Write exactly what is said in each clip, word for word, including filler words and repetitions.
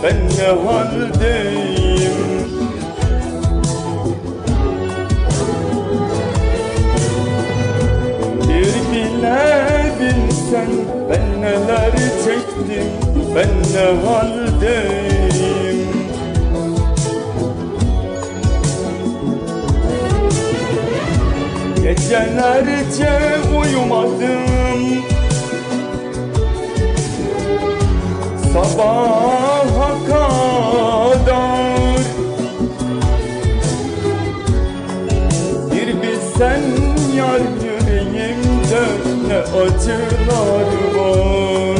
ben ne haldeyim. Bir bilebilsen ben neler çektim, ben ne haldeyim. Gecelerce uyumadım, sabaha kadar. Bir bilsen yar yüreğimde ne acılar var.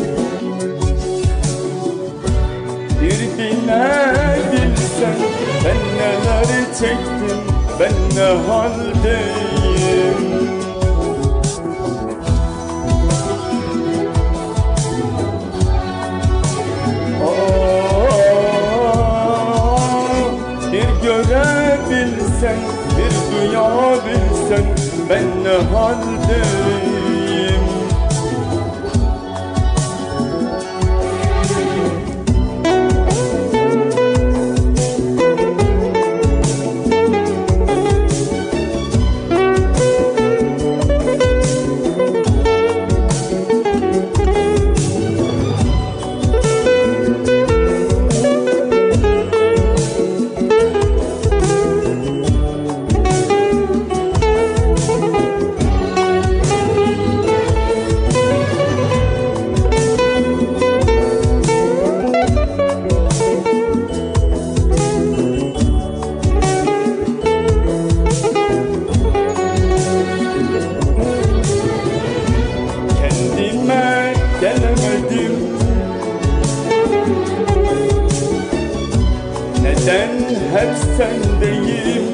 Bir bilebilsen ben neler çektim, ben ne haldeyim. Bir görebilsen, bir duyabilsen ben ne haldeyim. Gelemedim, neden hep sendeyim?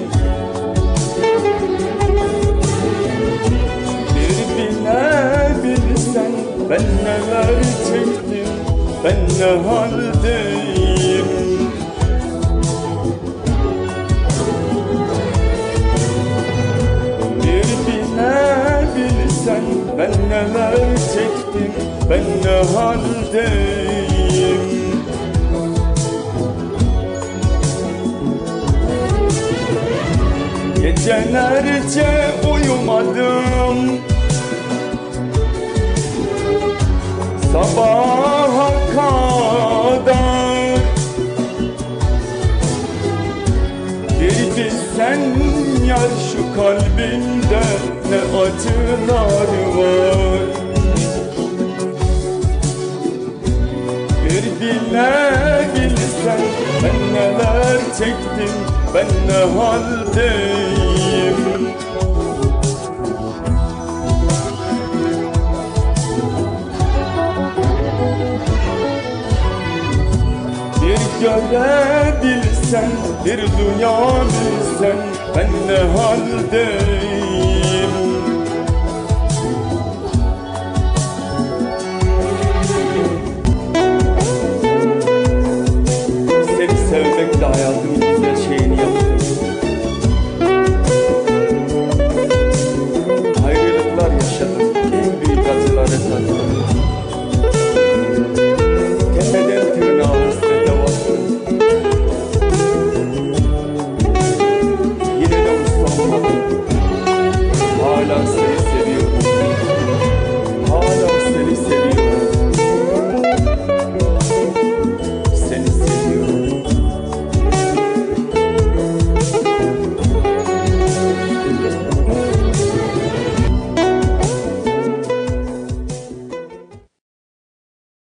Bir bilebilsen ben neler çektim, ben ne haldeyim. Bir bilebilsen ben neler çektim, ben ne haldeyim. Gecelerce uyumadım, sabaha kadar. Bir bilsen yar şu kalbimde ne acılar var. Bir bilebilsen ben neler çektim, ben ne haldeyim. Bir görebilsen, bir duyabilsen ben ne haldeyim.